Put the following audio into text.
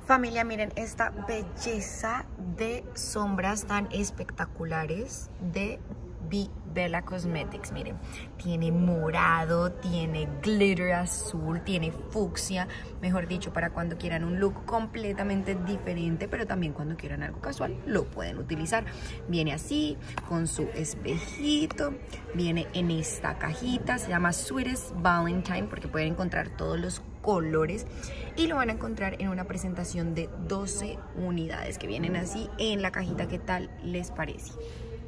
Familia, miren esta belleza de sombras tan espectaculares de Bella Cosmetics. Miren, tiene morado, tiene glitter azul, tiene fucsia, mejor dicho, para cuando quieran un look completamente diferente, pero también cuando quieran algo casual lo pueden utilizar. Viene así, con su espejito, viene en esta cajita, se llama Sweetest Valentine porque pueden encontrar todos los colores y lo van a encontrar en una presentación de 12 unidades que vienen así en la cajita. ¿Qué tal les parece?